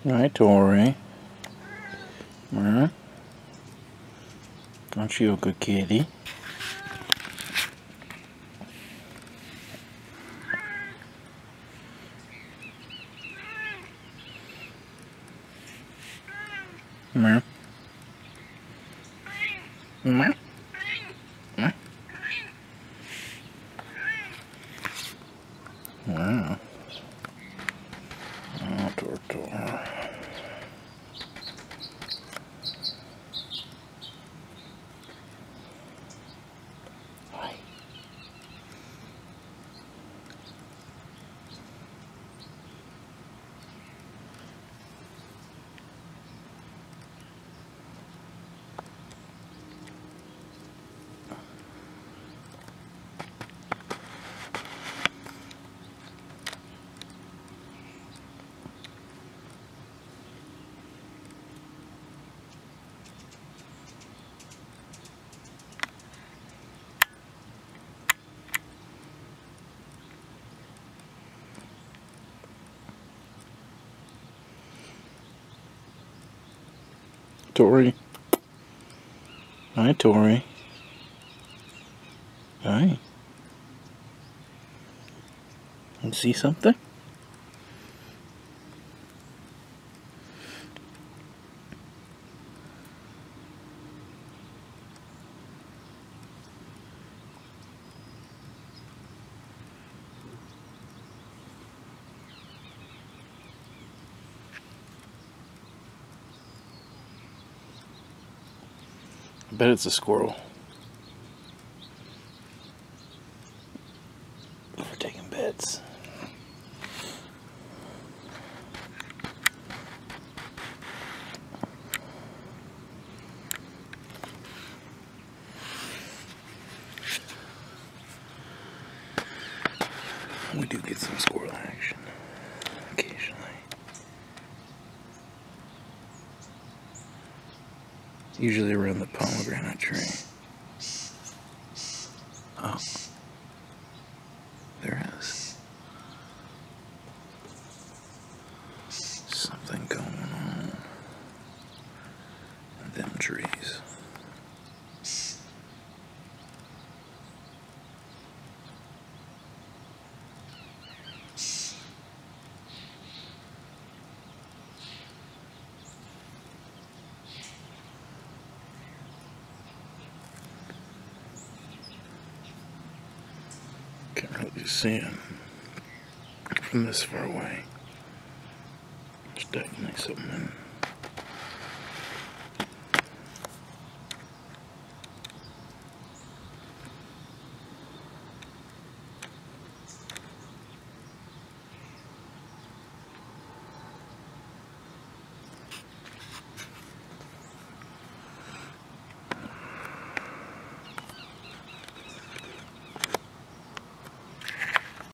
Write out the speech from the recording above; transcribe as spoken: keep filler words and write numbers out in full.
Hi, Tori. Huh? Aren't you a good kitty? Meow. Meow. Meow. Wow. Oh, Tor Tor. Hi. Tori. Hi, Tori. Hi. You see something? I bet it's a squirrel. We're taking beds. We do get some squirrel action occasionally. Usually around the pomegranate tree. Oh, there is something going on in them trees. Can't really see him from this far away. There's definitely something in